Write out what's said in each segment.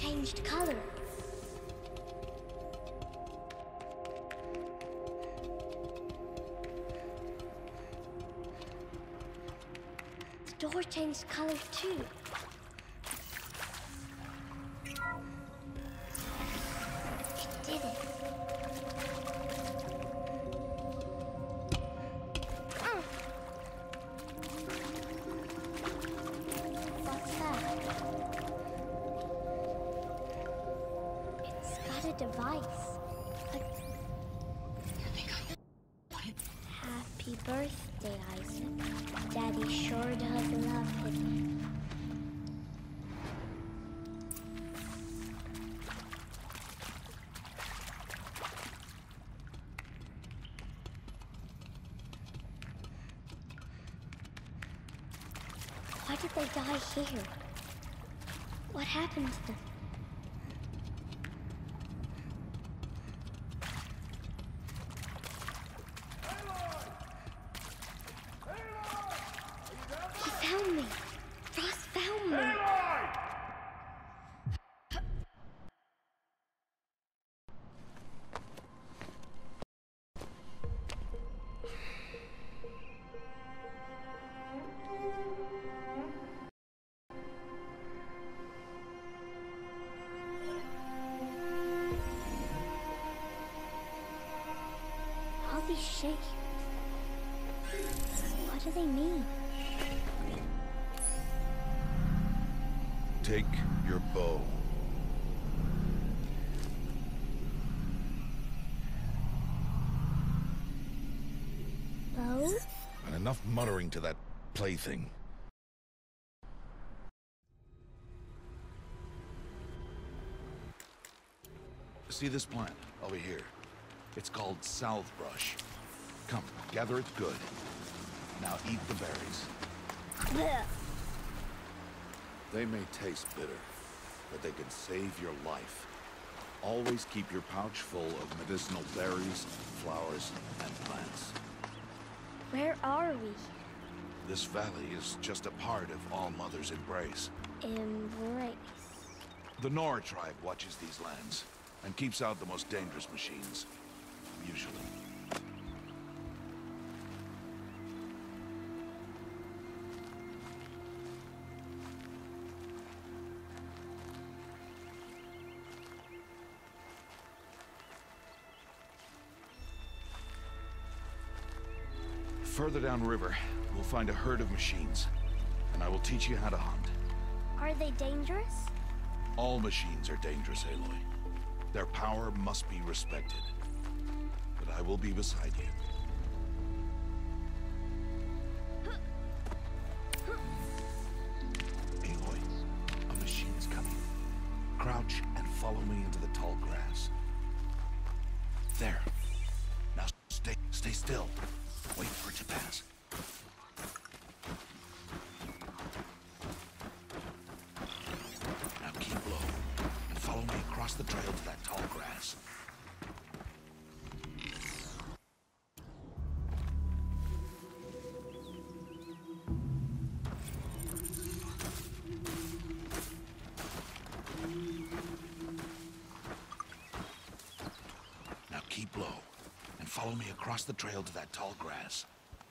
changed color. The door changed color too. It did it. What's that? It's got a device. Happy birthday, Isaac. Daddy sure does love it. Why did they die here? What happened to them? He found me! Ross found me! All these shapes. What do they mean? Take your bow. Bow? And enough muttering to that plaything. See this plant over here? It's called salve brush. Come, gather it good. Now eat the berries. Blech. They may taste bitter, but they can save your life. Always keep your pouch full of medicinal berries, flowers, and plants. Where are we? This valley is just a part of All Mother's embrace. Embrace. The Nora tribe watches these lands and keeps out the most dangerous machines. Usually. Further downriver, we'll find a herd of machines, and I will teach you how to hunt. Are they dangerous? All machines are dangerous, Aloy. Their power must be respected. But I will be beside you. Aloy, a machine's coming. Crouch and follow me into the tall grass. There. Now stay still. Wait for it to pass. Now keep low and follow me across the trail to that tall grass. Now keep low and follow me across the trail to that tall grass.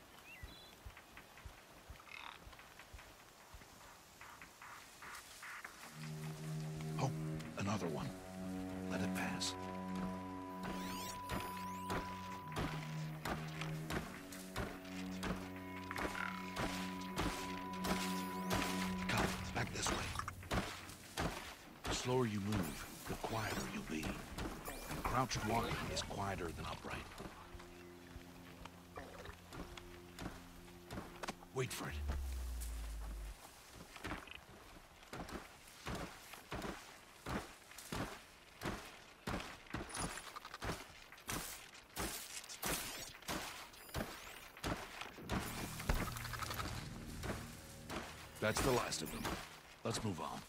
Oh, another one. Let it pass. Come, back this way. The slower you move, the quieter you'll be. And crouched walking is quieter than upright. Wait for it. That's the last of them. Let's move on.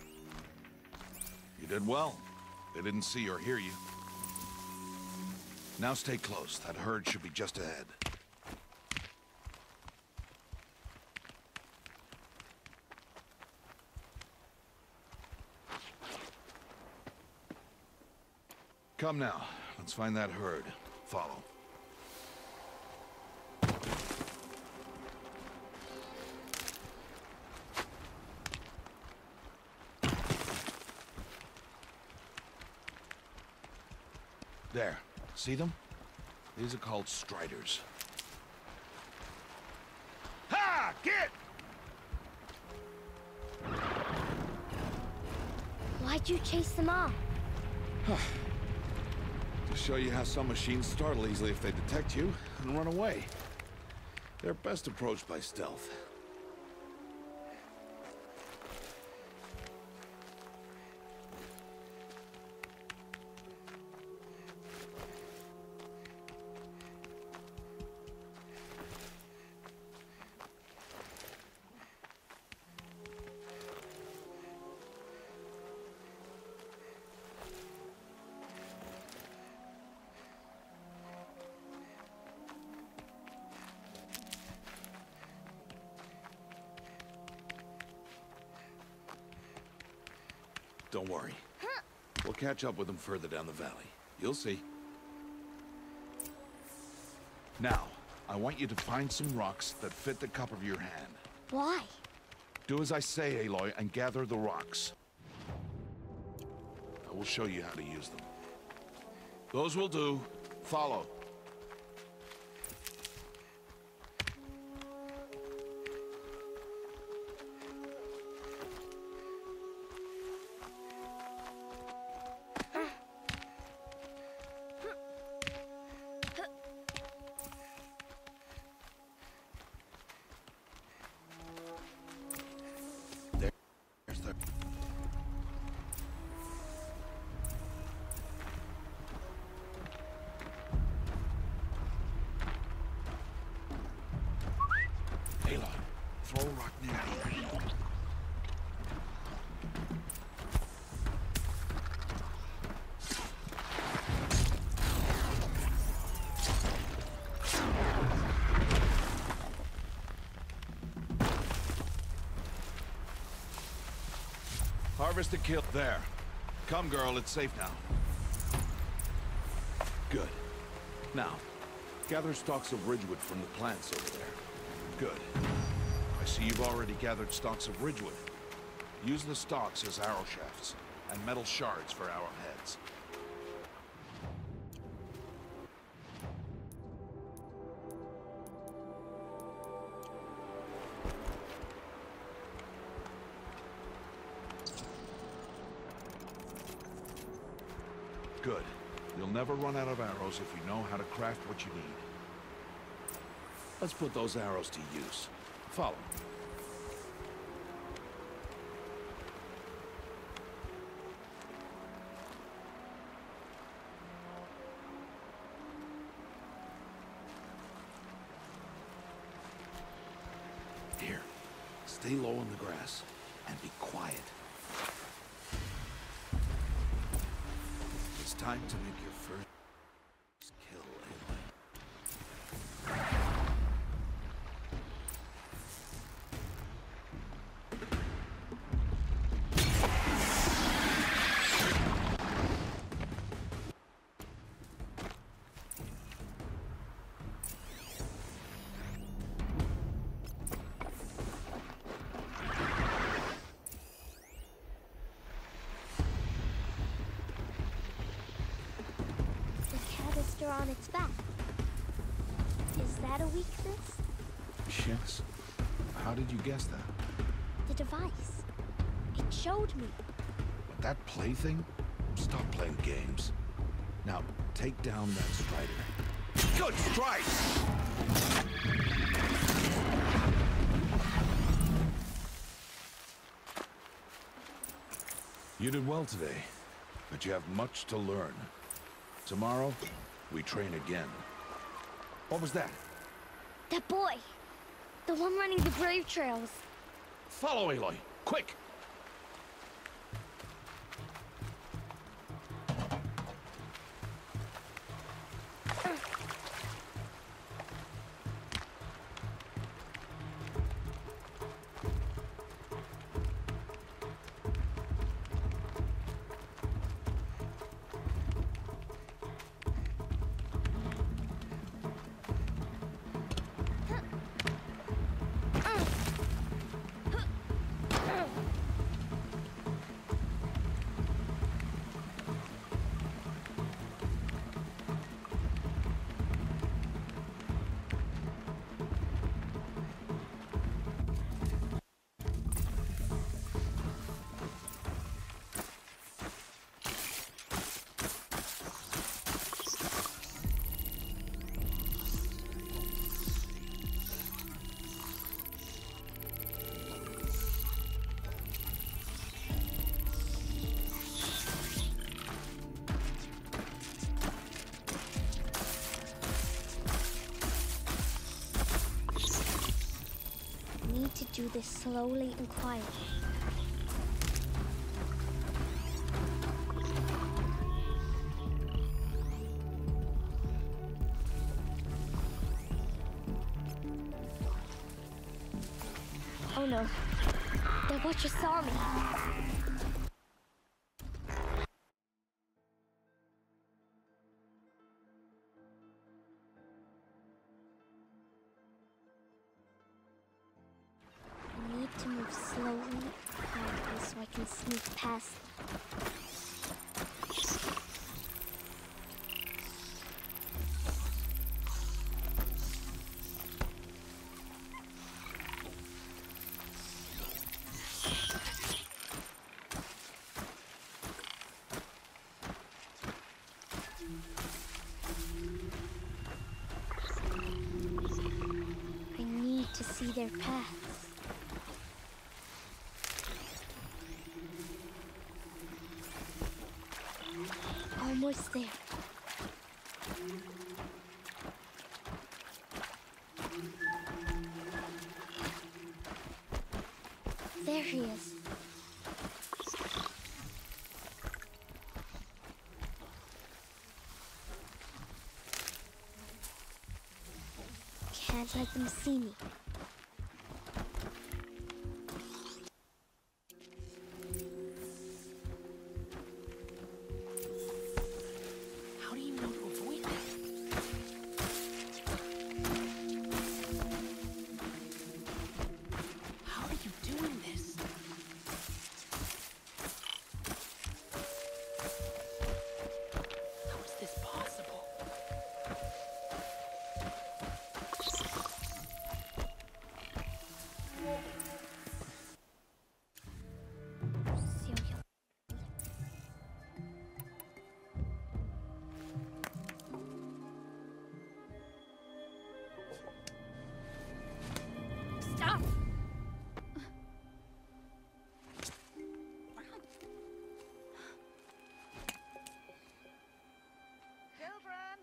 You did well. They didn't see or hear you. Now stay close. That herd should be just ahead. Come now. Let's find that herd. Follow. There. See them? These are called striders. Ha! Get! Why'd you chase them off? To show you how some machines startle easily if they detect you and run away. They're best approached by stealth. Don't worry. We'll catch up with them further down the valley. You'll see. Now, I want you to find some rocks that fit the cup of your hand. Why? Do as I say, Aloy, and gather the rocks. I will show you how to use them. Those will do. Follow. There's the... Aloy, throw a rock near here. Harvest the kill. There. Come, girl, it's safe now. Good. Now, gather stalks of ridgewood from the plants over there. Good. I see you've already gathered stalks of ridgewood. Use the stalks as arrow shafts, and metal shards for arrowheads. Good. You'll never run out of arrows if you know how to craft what you need. Let's put those arrows to use. Follow. Here. Stay low in the grass and be quiet. It's time to make your first kill, Aloy. On its back. Is that a weakness? Yes. How did you guess that? The device. It showed me. But that plaything? Stop playing games. Now, take down that strider. Good strike! You did well today, but you have much to learn. Tomorrow, we train again. What was that? That boy. The one running the brave trails. Follow, Aloy. Quick! do this slowly and quietly. Oh no, the Watcher saw me. I need to move slowly and quietly so I can sneak past them. I need to see their paths. Almost there. There he is. Can't let them see me. How do you know to avoid them? How are you doing this? How is this possible? Celia. Stop! Children!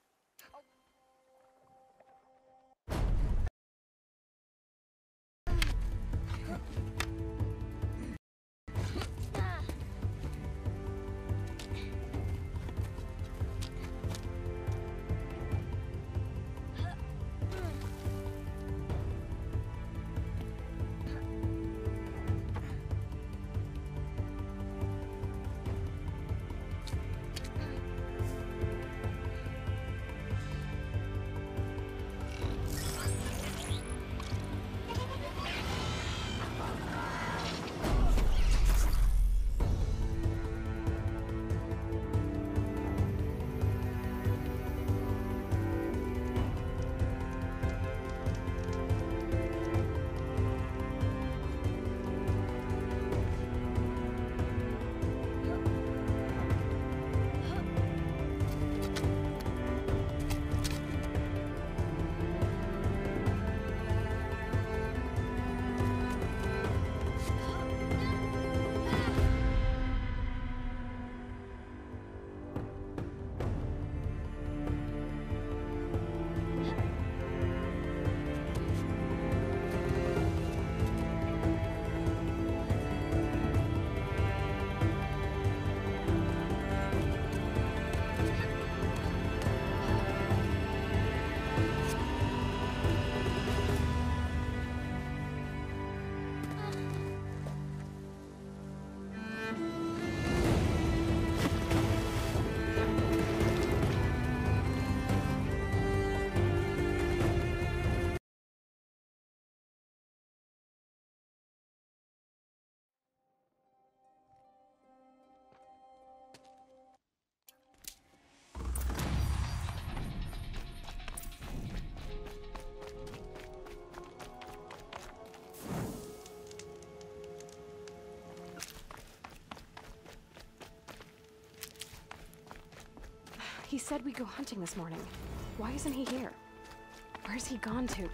He said we'd go hunting this morning. Why isn't he here? Where's he gone to?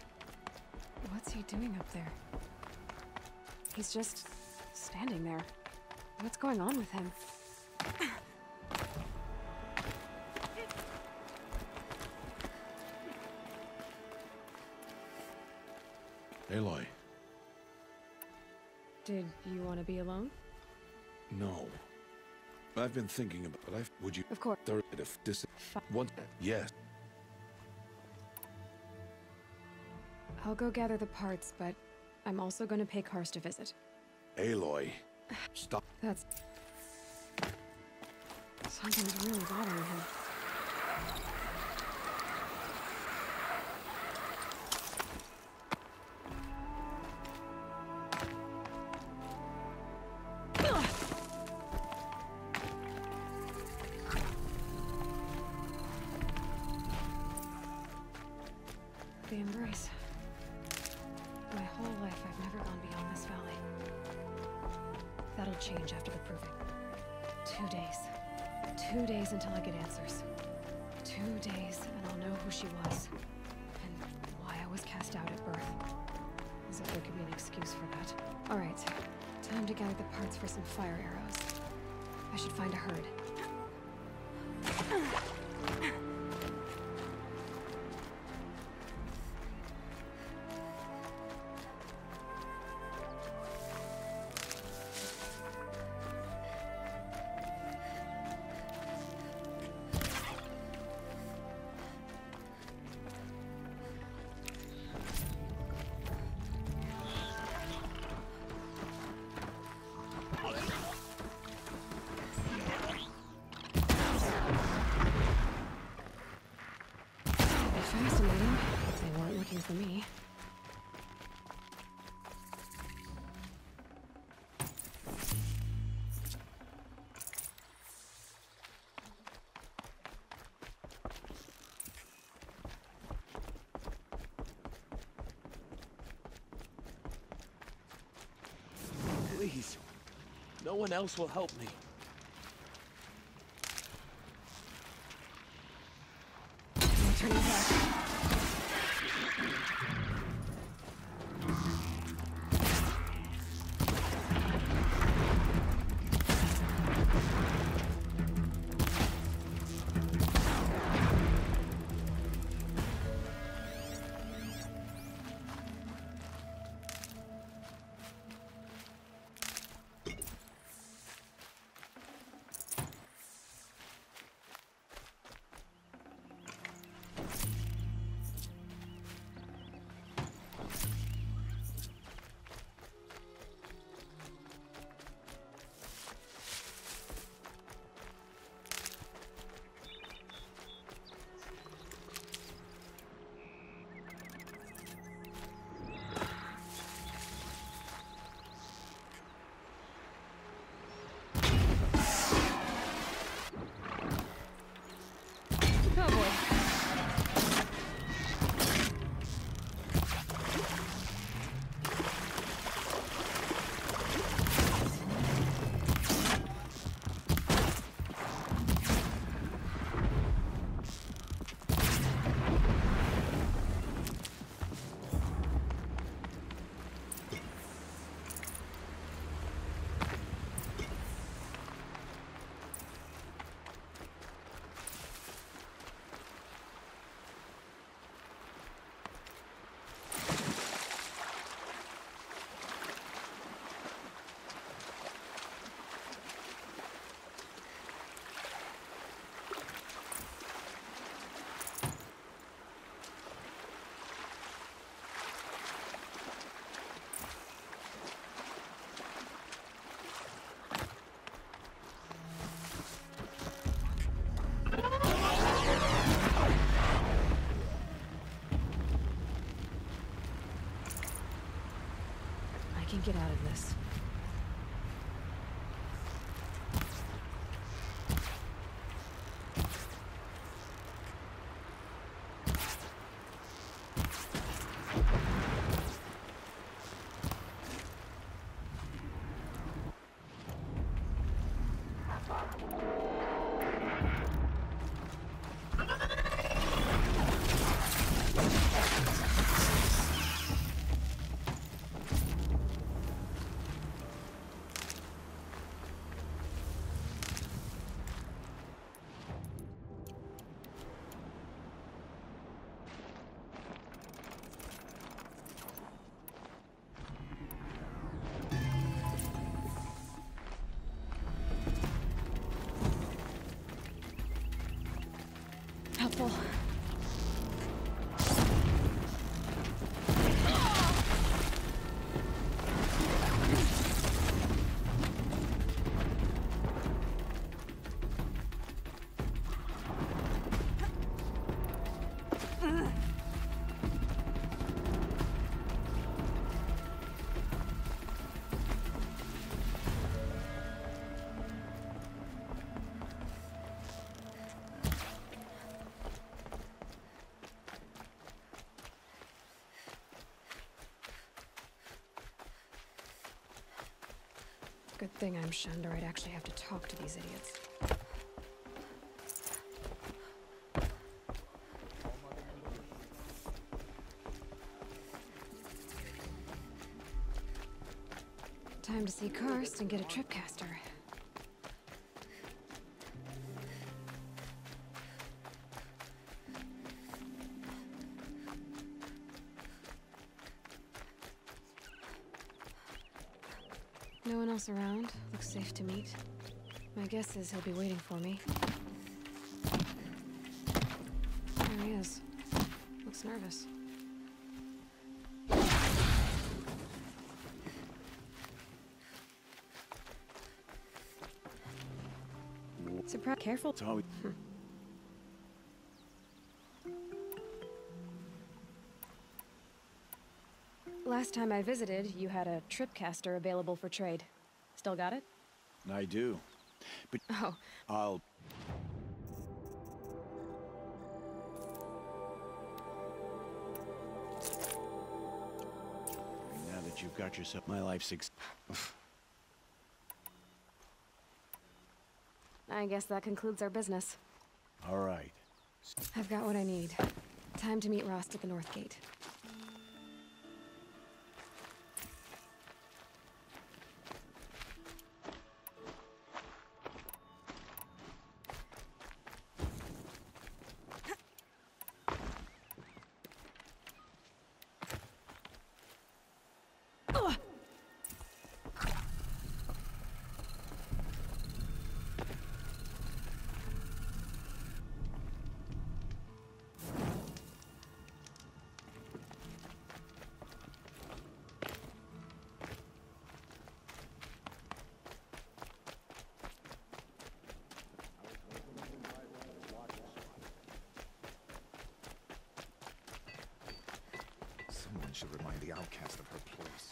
What's he doing up there? He's just standing there. What's going on with him? Aloy, Did you want to be alone? no. I've been thinking about it. Would you... Of course. Third, if this... Fi- One... Yes. I'll go gather the parts, but I'm also going to pay Karst a visit. Aloy. Stop. That's... Something's really bothering him. The Embrace. My whole life I've never gone beyond this valley. That'll change after the proving. 2 days. 2 days until I get answers. 2 days and I'll know who she was. And why I was cast out at birth. As if there could be an excuse for that. Alright. Time to gather the parts for some fire arrows. I should find a herd. Fascinating. They weren't looking for me. Please. No one else will help me. I'm turning back. Oh boy. I can get out of this. careful. Good thing I'm shunned, or I'd actually have to talk to these idiots. Time to see Karst and get a tripcaster. No one else around. Looks safe to meet. My guess is he'll be waiting for me. There he is. Looks nervous. Surprise! Careful. Tommy. Last time I visited, you had a tripcaster available for trade. Still got it? I do. But Oh, I'll... Now that you've got yourself my life's I guess that concludes our business. All right. I've got what I need. Time to meet Rost at the North Gate. Someone should remind the outcast of her place.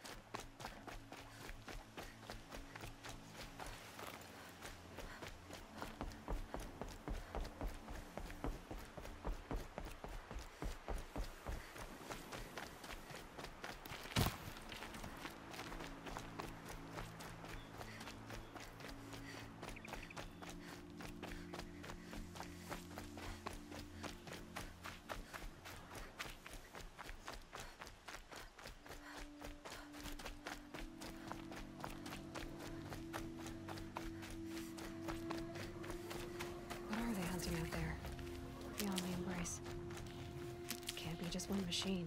Out there, beyond the Embrace. Can't be just one machine.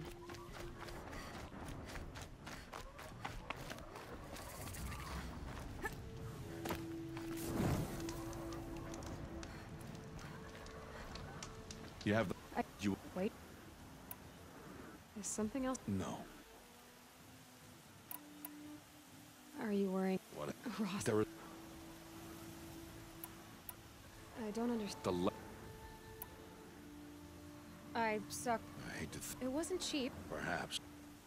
You have the... You... Wait. Is something else? No. Are you worrying? What? Rost, There was... I don't understand. The... I suck. I hate to It wasn't cheap. perhaps.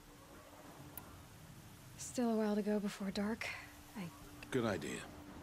Still a while to go before dark. Good idea.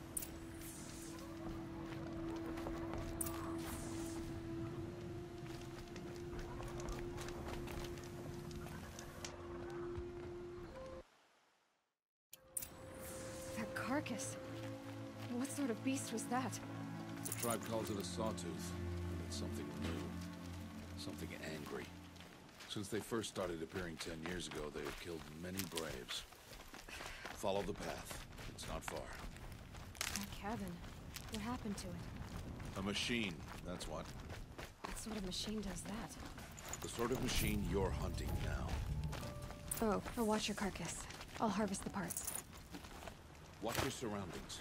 That carcass. What sort of beast was that? The tribe calls it a sawtooth, and it's something new. Something angry. Since they first started appearing 10 years ago, they have killed many braves. Follow the path. It's not far. That cabin. What happened to it? A machine, that's what. What sort of machine does that? The sort of machine you're hunting now. Oh, I'll watch your carcass. I'll harvest the parts. Watch your surroundings.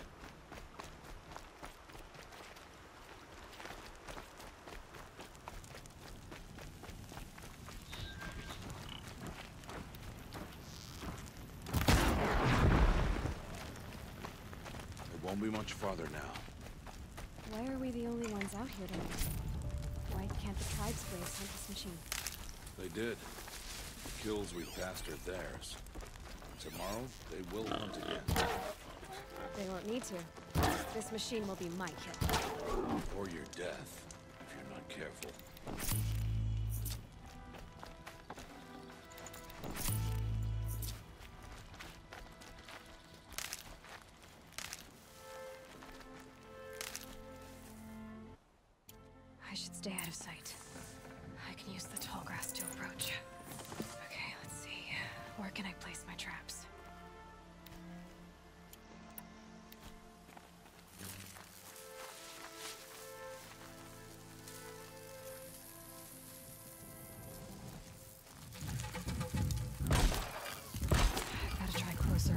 be much farther now. Why are we the only ones out here tonight? Why can't the tribe's braves hunt this machine? They did. The kills we passed are theirs. Tomorrow, they will hunt again. They won't need to. This machine will be my kill. Or your death, if you're not careful. I should stay out of sight. I can use the tall grass to approach. Okay, let's see. Where can I place my traps? Gotta try closer.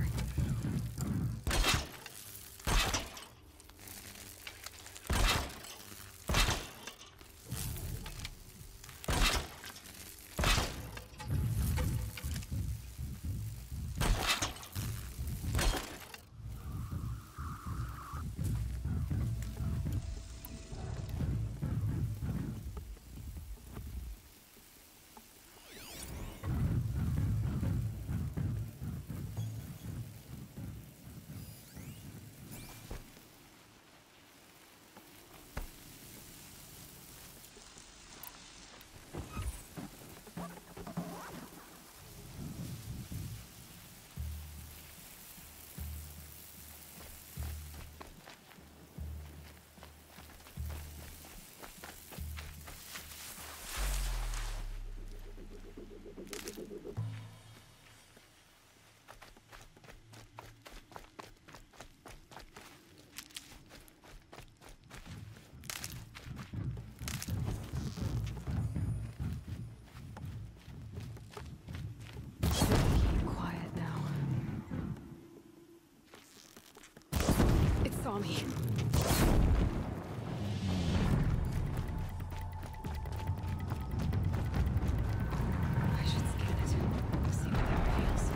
Saw me. I should scan it. See what that reveals.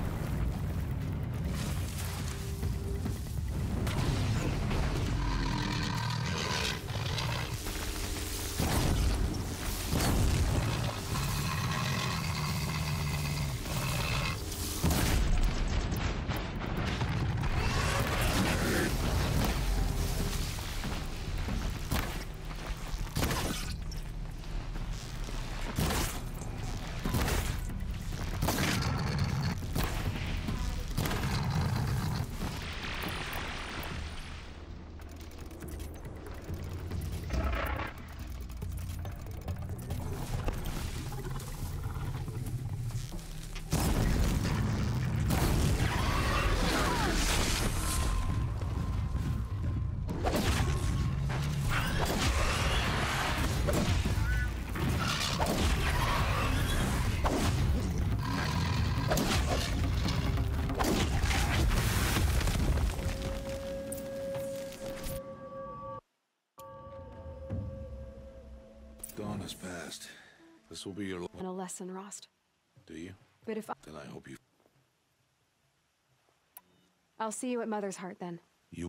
Dawn has passed. This will be your... And a lesson, Rost. Do you? But if Then I hope you... I'll see you at Mother's Heart then. You...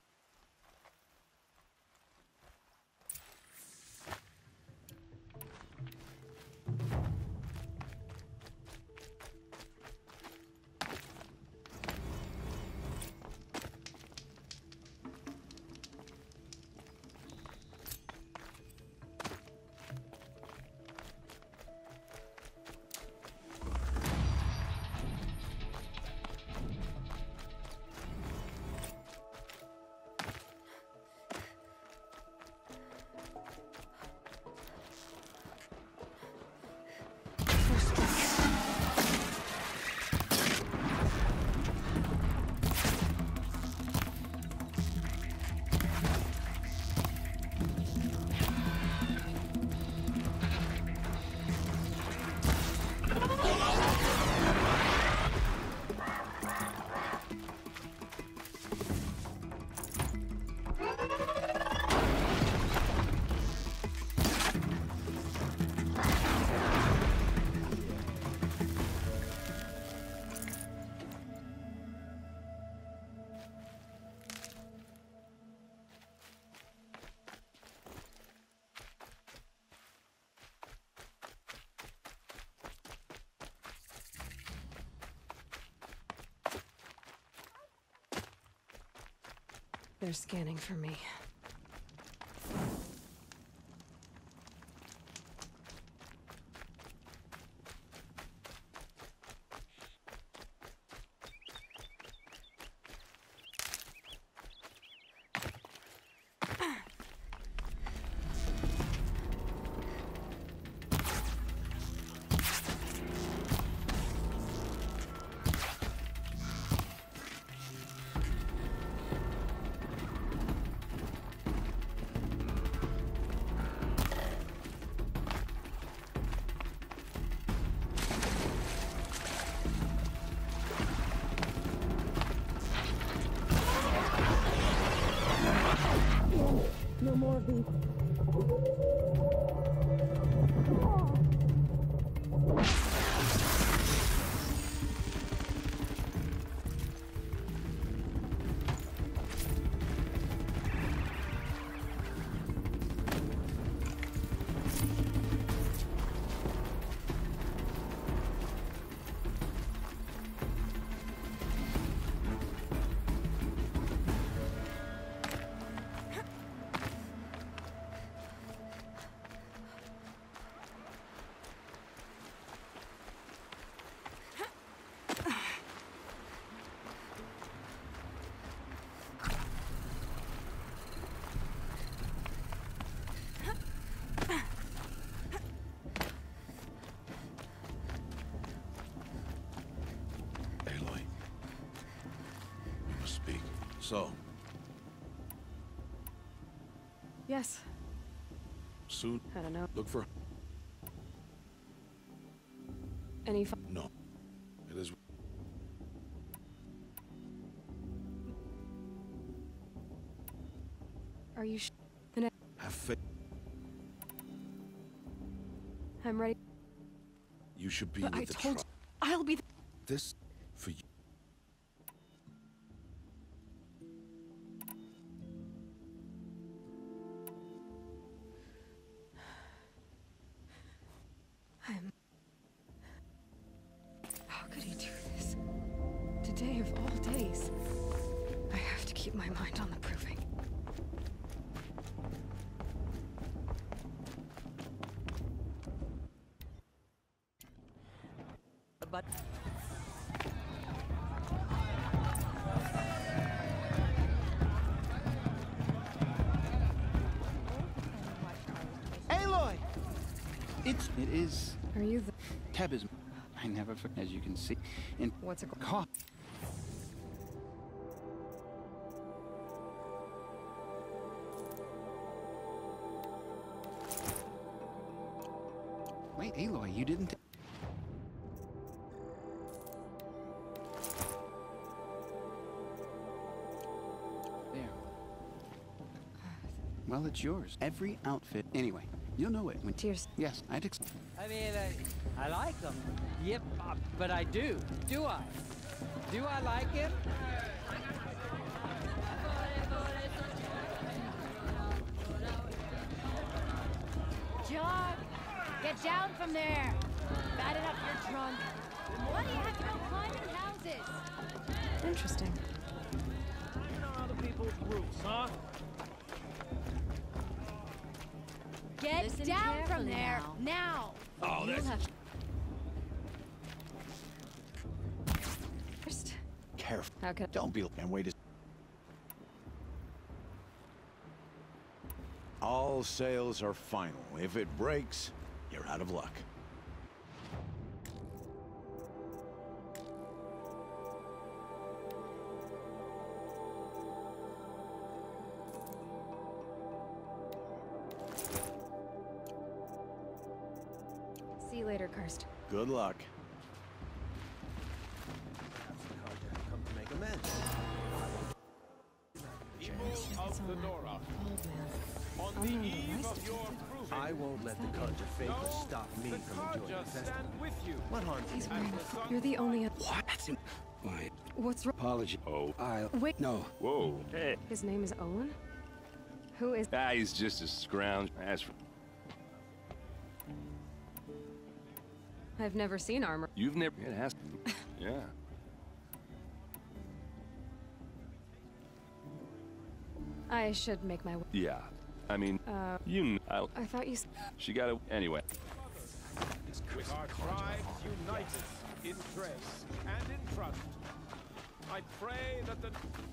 They're scanning for me. No more of these. Aloy. You must speak. So, Yes. soon, I don't know. look for... Any No. It is... Are you the next? Have faith. I'm ready. You should be But with I the told tribe. I'll be This, for you. How could he do this? Today of all days. I have to keep my mind on the proving. But Aloy! It is Are you the Tebis. I never forget, as you can see. In what's it called? cough. Wait, Aloy, you didn't. There. Well, it's yours. Every outfit. Anyway, you'll know it when. Tears. Yes, I'd. I mean, I like them. Yep, but I do. Do I? Do I like him? John, get down from there. Fatten up your trunk. Why do you have to go climbing houses? Interesting. You know other people's rules, huh? Get Listen down from carefully there now. now. Oh, You'll that's... have First, Careful. how could Don't be... And wait a... All sales are final. If it breaks, you're out of luck. see you later, Karst. Good luck. Come to make amends. It's all right. Old man. I'll know the rest of it. I won't let the conjure favor stop me from enjoying the festival. What harm He's wearing. You're the only. What? My What's wrong? apology. Oh, I'll... Wait. No. Whoa. Hey. His name is Owen. Who is? Ah, he's just a scrounge. As for I've never seen armor. you've never, it has to be. Yeah. I should make my way. Yeah. I mean, I thought you. She got it anyway. With our tribes united in grace and in trust, I pray that the...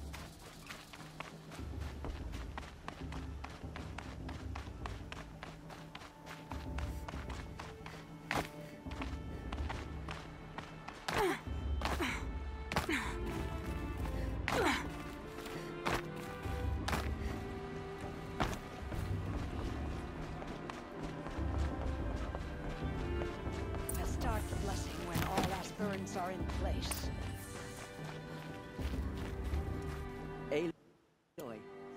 Start the blessing when all aspirants are in place. Aloy.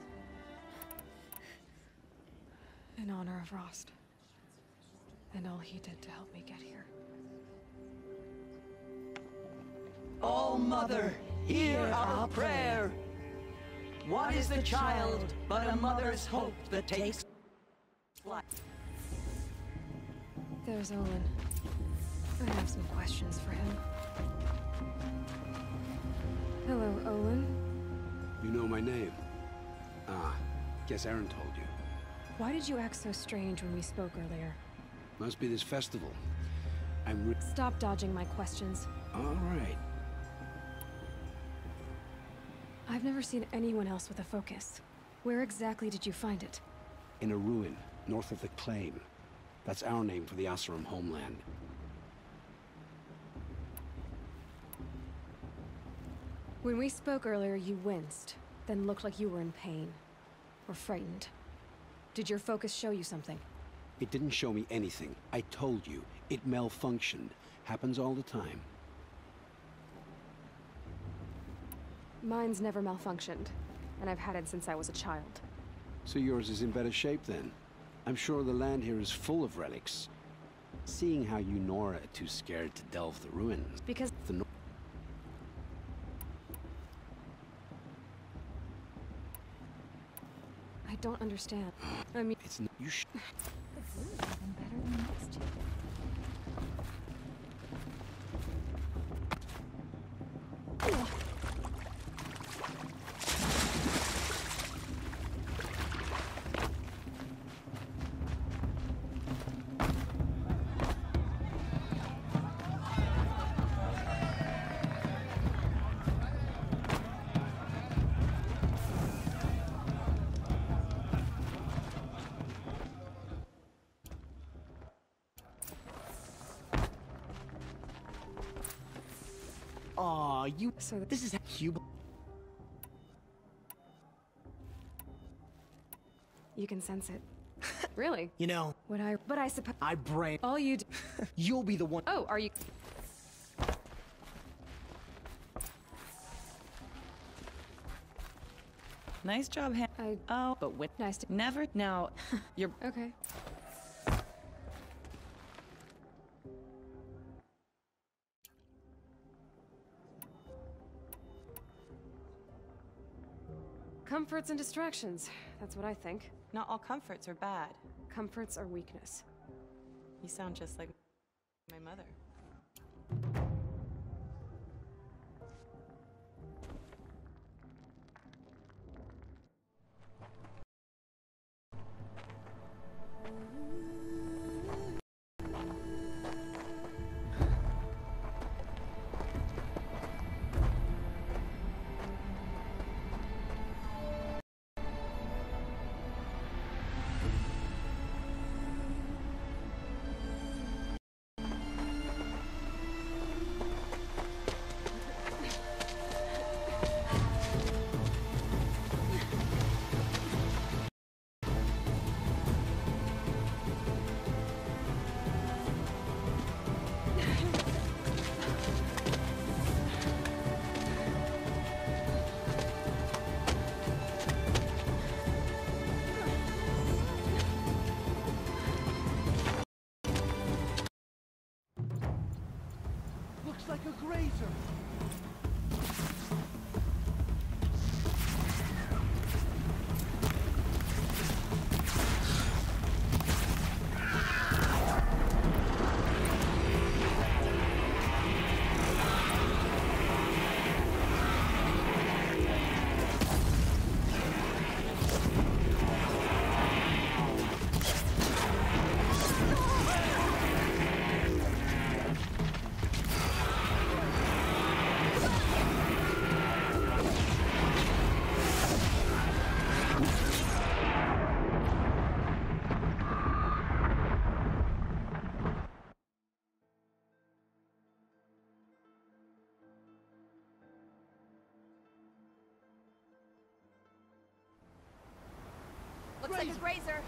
In honor of Rost. And all he did to help me get here. Oh, Mother, hear our prayer. What is the child but a mother's hope that takes flight? There's Olin. I have some questions for him. Hello, Olin. You know my name? Ah, guess Aaron told you. Why did you act so strange when we spoke earlier? Must be this festival. Stop dodging my questions. All right. I've never seen anyone else with a focus. Where exactly did you find it? In a ruin, north of the Claim. That's our name for the Oseram homeland. When we spoke earlier, you winced, then looked like you were in pain. Or frightened. Did your focus show you something? It didn't show me anything. I told you. It malfunctioned. Happens all the time. Mine's never malfunctioned, and I've had it since I was a child. So yours is in better shape then? I'm sure the land here is full of relics. Seeing how you Nora are too scared to delve the ruins. Because the I don't understand. I mean, it's not you the blue is even better than next year. Aw, you... So this is cube. You can sense it. Really? You know... But I suppose... I brain... All you do... You'll be the one... Oh, are you... Nice job, Oh, but with... Nice to... Never... Now, you're... Okay. Comforts and distractions. That's what I think. Not all comforts are bad. Comforts are weakness. You sound just like my mother. Looks like a grazer. like a grazer.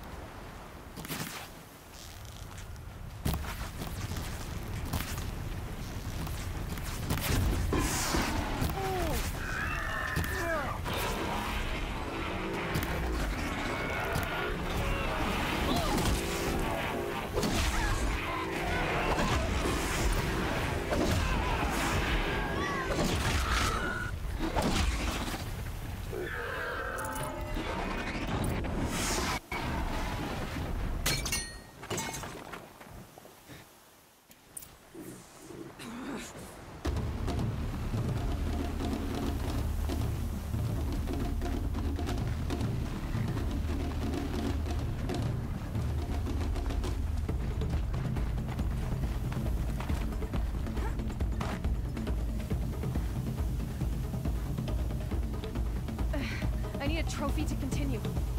I need a trophy to continue.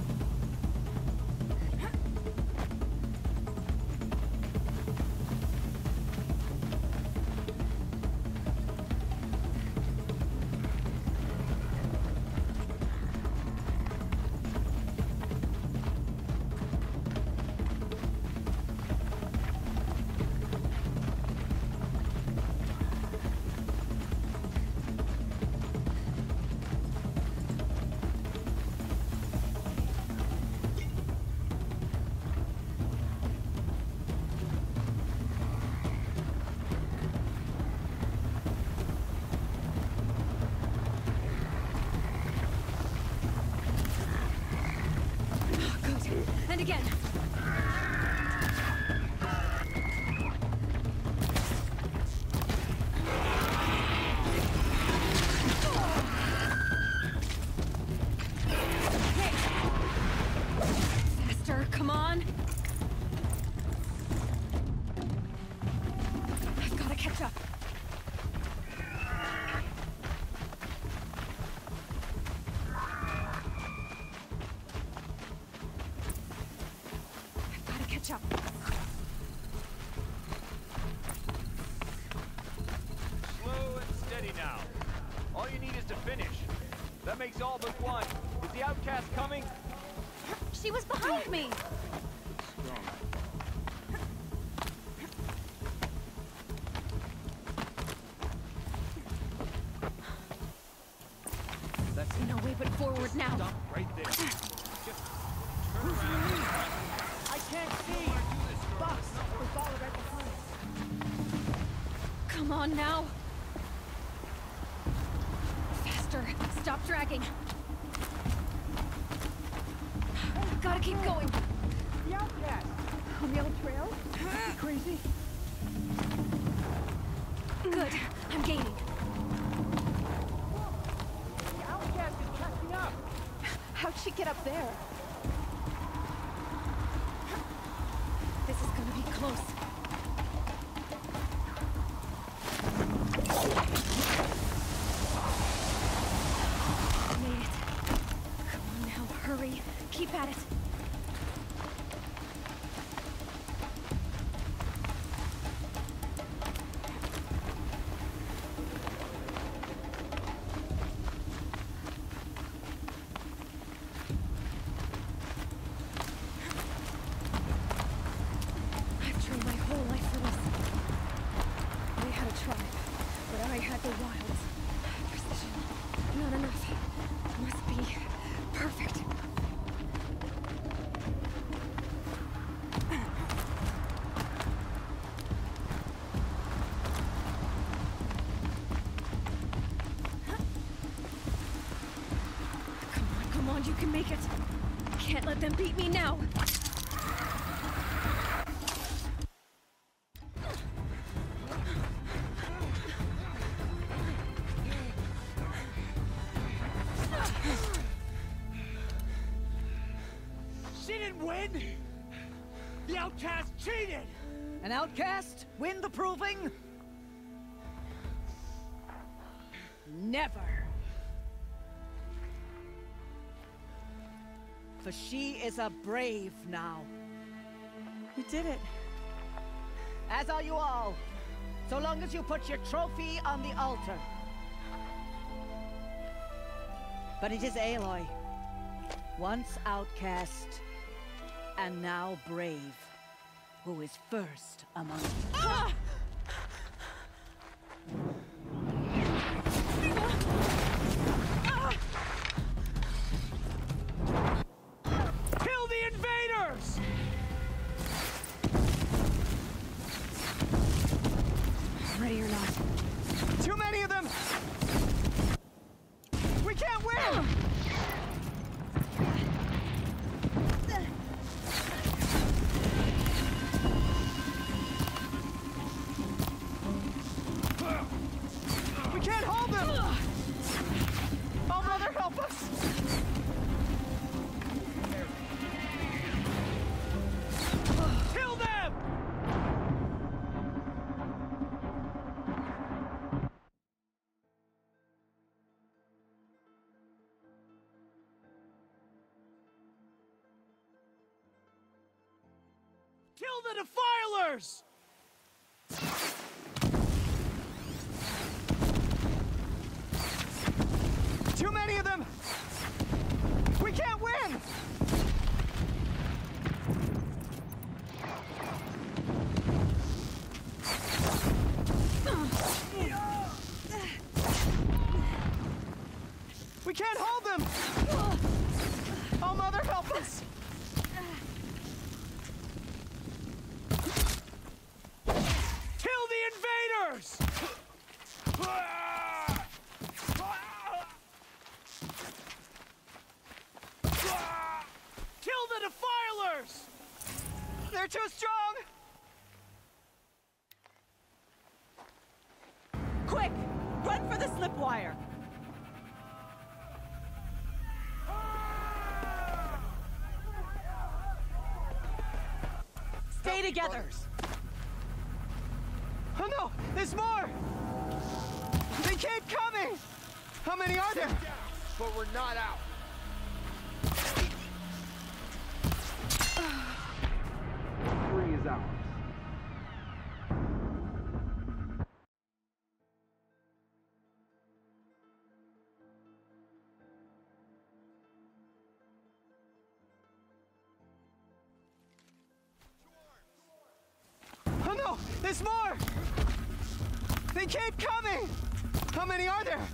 And again. Faster, come on. I've got to catch up. Up. Slow and steady now. All you need is to finish. That makes all but one. Is the outcast coming? She was behind me. That's no way but forward now. Stop right there. Just turn around. I can't see. Box, we followed right behind. Come on now. Faster. Stop dragging. Gotta keep going. The outcast. On the old trail? Crazy. Good. I'm gaining. The outcast is catching up. How'd she get up there? This is gonna be close. Made it. Come on now, hurry. Keep at it. You can make it. Can't let them beat me now. She didn't win! The outcast cheated! An outcast win the proving? Never! For she is a brave now. You did it. As are you all. So long as you put your trophy on the altar. But it is Aloy. Once outcast, and now brave. Who is first among you? Ah! Kill the invaders! Ready or not. Too many of them! We can't win! We can't hold them! Oh, Mother, help us! Kill them! Kill the Defilers! Too many of them! We can't win! We can't hold them! Oh, Mother, help us! Kill the invaders! Kill the Defilers! They're too strong! Quick! Run for the slip wire! Stay together! Oh no! There's more! They keep coming! How many are there? But we're not out. Victory is ours. Oh no! There's more! They keep coming! How many are there?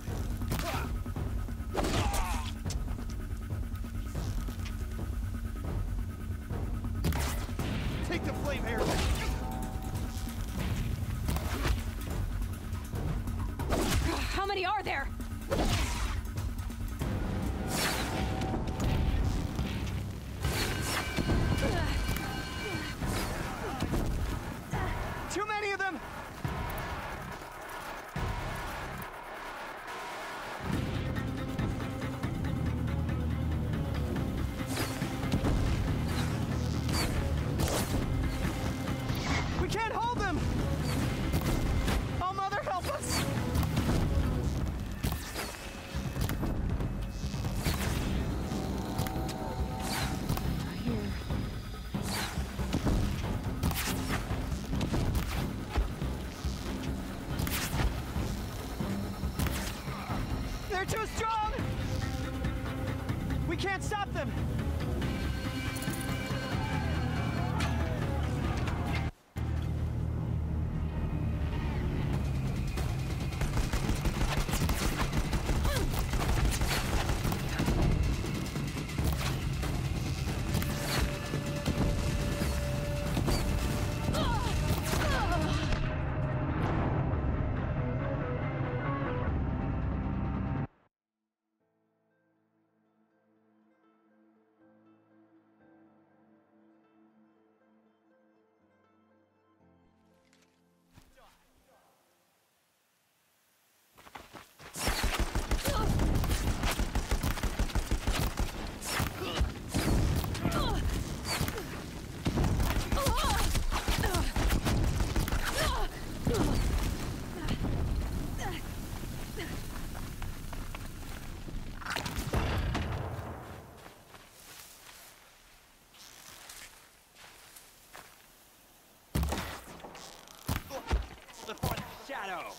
Take the flame arrow. How many are there? Too many of them! We can't hold them! Oh, Mother, help us! They're too strong! We can't stop them! Shadow.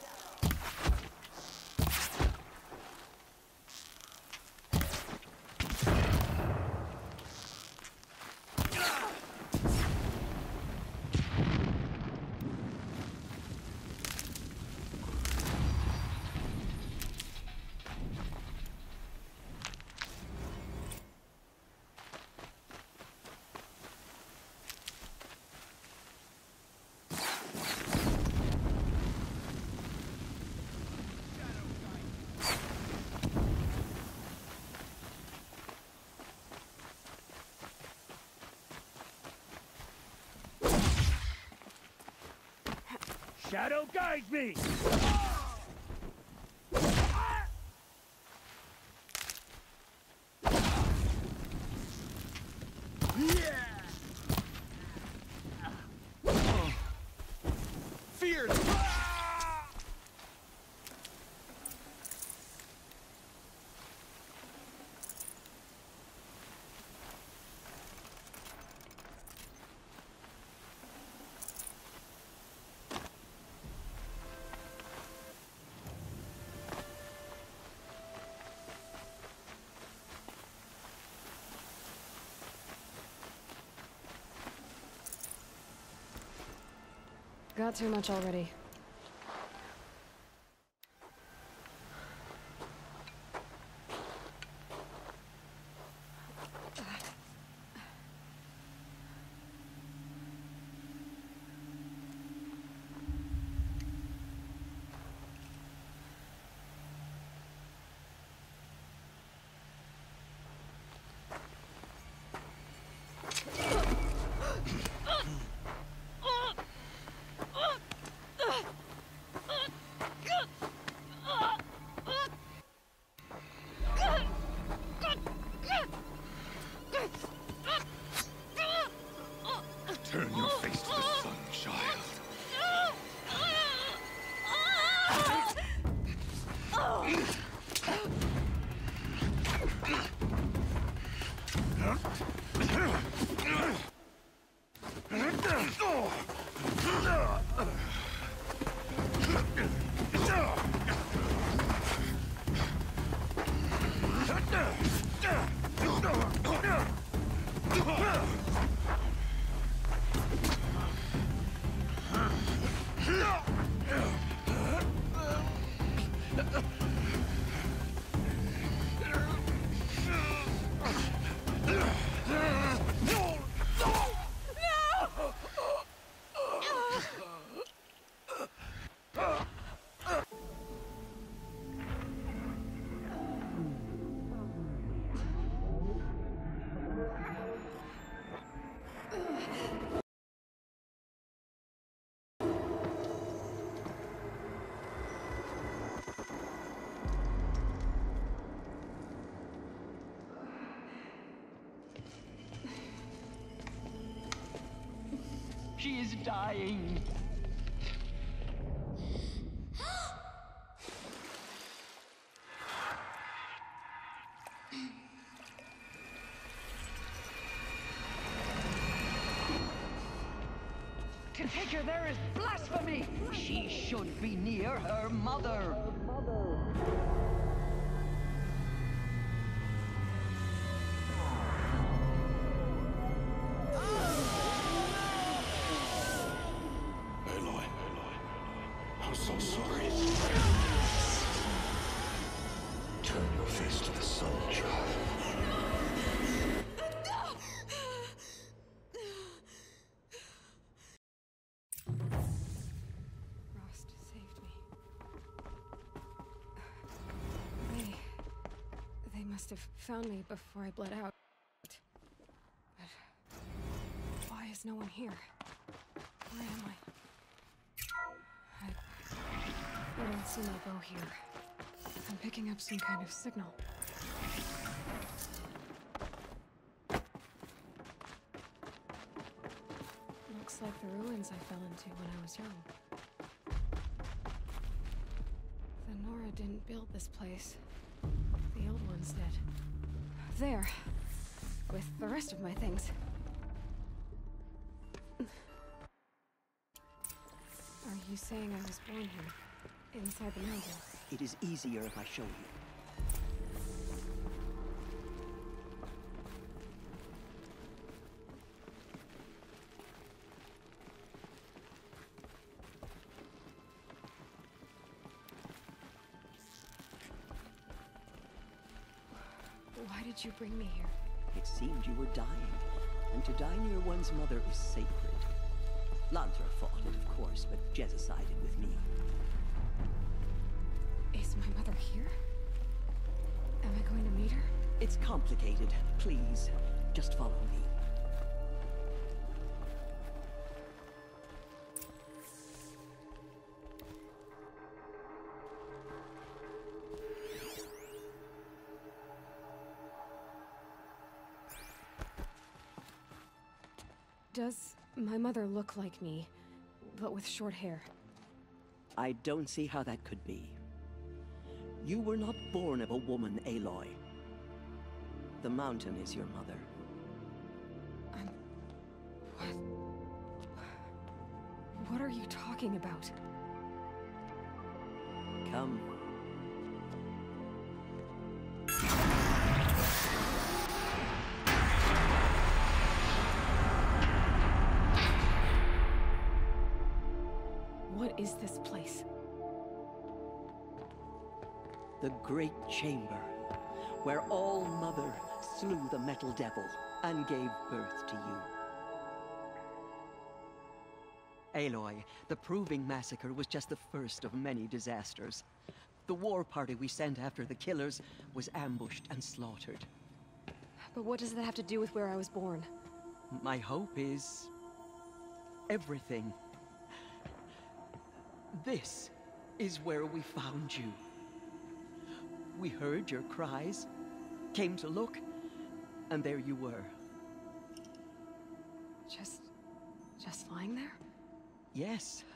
Shadow guide me! Fierce! Got too much already. Turn your face to the sun, child. She is dying. To take her there is blasphemy. She should be near her mother. Aloy, I'm so sorry. Turn your face to the sun, child. Rost saved me. They must have found me before I bled out. But why is no one here? Where am I? I don't see my bow here. I'm picking up some kind of signal. Looks like the ruins I fell into when I was young. The Nora didn't build this place. The old ones did. There. With the rest of my things. Are you saying I was born here? Inside the mountain? It is easier if I show you. Why did you bring me here? It seemed you were dying, and to die near one's mother is sacred. Lantra fought it, of course, but Jezza sided with me. Is my mother here? Am I going to meet her? It's complicated. Please, just follow me. Does my mother look like me, but with short hair? I don't see how that could be. You were not born of a woman, Aloy. The mountain is your mother. What are you talking about? Come. What is this place? The Great Chamber, where All Mother slew the Metal Devil and gave birth to you. Aloy, the Proving Massacre was just the first of many disasters. The war party we sent after the killers was ambushed and slaughtered. But what does that have to do with where I was born? My hope is... everything. This is where we found you. We heard your cries, came to look, and there you were. Just lying there? Yes.